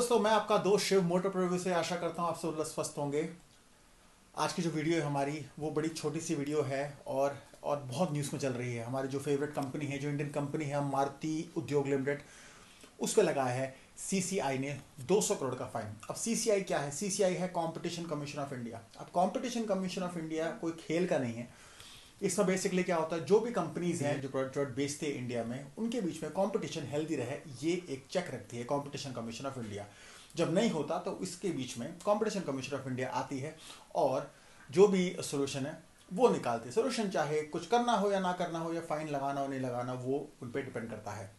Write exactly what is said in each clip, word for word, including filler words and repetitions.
दोस्तों, मैं आपका दोस्त शिव मोटर प्रिव्यू से आशा करता हूँ आप सब स्वस्थ होंगे। आज की जो वीडियो है हमारी वो बड़ी छोटी सी वीडियो है और और बहुत न्यूज़ में चल रही है। हमारी जो फेवरेट कंपनी है, जो इंडियन कंपनी है मारुति उद्योग लिमिटेड, उस पर लगाया है सीसीआई ने दो सौ करोड़ का फाइन। अब सीसीआई क्या है? सीसीआई है कंपटीशन कमीशन ऑफ इंडिया। अब कंपटीशन कमीशन ऑफ इंडिया कोई खेल का नहीं है। इसमें बेसिकली क्या होता है, जो भी कंपनीज हैं जो प्रोडक्ट प्रोडक्ट बेचते हैं इंडिया में, उनके बीच में कंपटीशन हेल्दी रहे, ये एक चेक रखती है कंपटीशन कमीशन ऑफ इंडिया। जब नहीं होता तो इसके बीच में कंपटीशन कमीशन ऑफ इंडिया आती है और जो भी सोल्यूशन है वो निकालती है। सोल्यूशन चाहे कुछ करना हो या ना करना हो, या फाइन लगाना हो नहीं लगाना, वो उन पर डिपेंड करता है।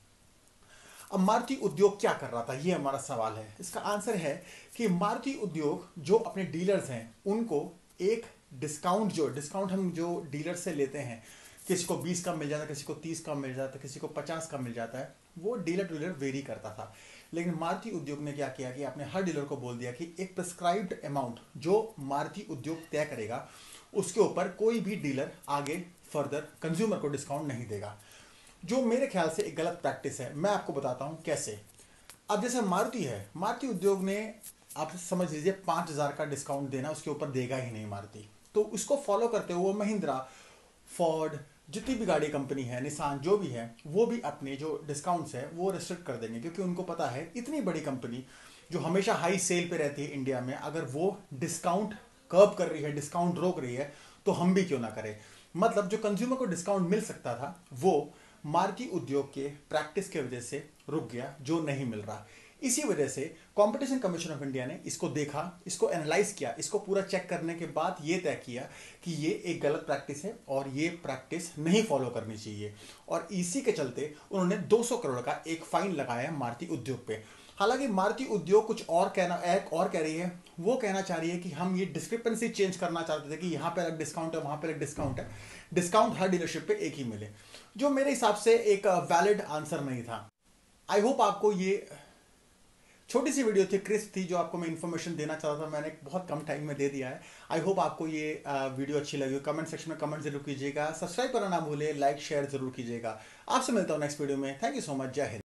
अब मारुति उद्योग क्या कर रहा था, ये हमारा सवाल है। इसका आंसर है कि मारुति उद्योग जो अपने डीलर्स हैं उनको एक डिस्काउंट, जो डिस्काउंट हम जो डीलर से लेते हैं, किसी को बीस का मिल जाता है, किसी को तीस का मिल जाता है, किसी को पचास का मिल जाता है, वो डीलर टू डीलर वेरी करता था। लेकिन मारुति उद्योग ने क्या किया कि आपने हर डीलर को बोल दिया कि एक प्रिस्क्राइब्ड अमाउंट जो मारुति उद्योग तय करेगा उसके ऊपर कोई भी डीलर आगे फर्दर कंज्यूमर को डिस्काउंट नहीं देगा, जो मेरे ख्याल से एक गलत प्रैक्टिस है। मैं आपको बताता हूं कैसे। अब जैसे मारुति है, मारुति उद्योग ने, आप समझ लीजिए पांच हजार का डिस्काउंट देना उसके ऊपर देगा ही नहीं मारुति, तो उसको फॉलो करते हुए महिंद्रा, फोर्ड, जितनी भी गाड़ी कंपनी है, निसान, जो भी है, वो भी अपने जो डिस्काउंट्स है वो रिस्ट्रिक्ट कर देंगे, क्योंकि उनको पता है इतनी बड़ी कंपनी जो हमेशा हाई सेल पे रहती है इंडिया में, अगर वो डिस्काउंट कर्ब कर रही है, डिस्काउंट रोक रही है, तो हम भी क्यों ना करें। मतलब जो कंज्यूमर को डिस्काउंट मिल सकता था वो मारुति उद्योग के प्रैक्टिस की वजह से रुक गया, जो नहीं मिल रहा। इसी वजह से कंपटीशन कमीशन ऑफ इंडिया ने इसको देखा, इसको एनालाइज किया, इसको पूरा चेक करने के बाद ये तय किया कि ये एक गलत प्रैक्टिस है और ये प्रैक्टिस नहीं फॉलो करनी चाहिए, और इसी के चलते उन्होंने दो सौ करोड़ का एक फाइन लगाया है मारुति उद्योग पे। हालांकि मारुति उद्योग कुछ और कहना एक और कह रही है, वो कहना चाह रही है कि हम ये डिस्क्रिपेंसी चेंज करना चाहते थे कि यहाँ पे अलग डिस्काउंट है, वहाँ पे अलग डिस्काउंट है, डिस्काउंट हर डीलरशिप पे एक ही मिले, जो मेरे हिसाब से एक वैलिड आंसर नहीं था। आई होप आपको ये छोटी सी वीडियो थी, क्रिस्प थी, जो आपको मैं इन्फॉर्मेशन देना चाहता था, मैंने बहुत कम टाइम में दे दिया है। आई होप आपको ये वीडियो अच्छी लगी। कमेंट सेक्शन में कमेंट जरूर कीजिएगा, सब्सक्राइब करना ना भूले, लाइक शेयर जरूर कीजिएगा। आपसे मिलता हूँ नेक्स्ट वीडियो में। Thank you so much. जय हिंद।